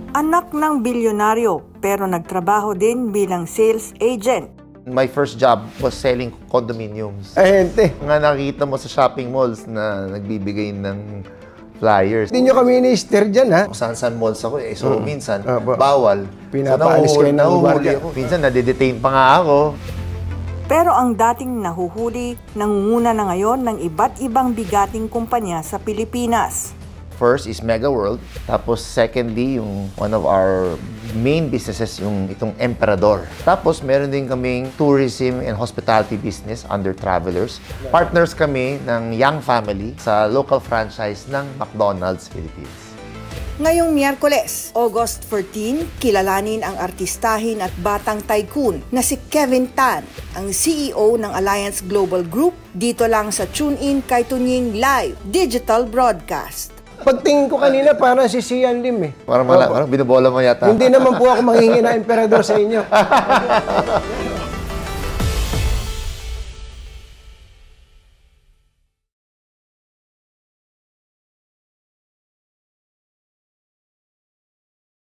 Anak ng bilyonaryo pero nagtrabaho din bilang sales agent. My first job was selling condominiums. Ahente. Nga nakita mo sa shopping malls na nagbibigay ng flyers. Hindi nyo kami ni-steer dyan, ha? Kung saan mmalls ako eh. So minsan, Apo. bawal. Pinapaalis So, kayo ng nahuhuli guardia. ako. Minsan, nade-detain pa nga ako. Pero ang dating nahuhuli, nangunguna na ngayon ng iba't ibang bigating kumpanya sa Pilipinas. First is Mega World. Tapos secondly, yung one of our main businesses, yung itong Emperador. Tapos meron din kaming tourism and hospitality business under Travelers. Partners kami ng Young Family sa local franchise ng McDonald's Philippines. Ngayong Miyerkules, August 14, kilalanin ang artistahin at batang tycoon na si Kevin Tan, ang CEO ng Alliance Global Group, dito lang sa TuneIn kay Tunying Live Digital Broadcast. Pagtingin ko kanina, parang si Sian Lim, eh. Parang binubola mo yata. Hindi naman po ako manghingi na emperador sa inyo.